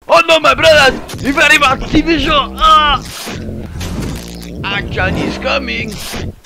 Oh no, my brothers! If I leave our TV show! Action is coming!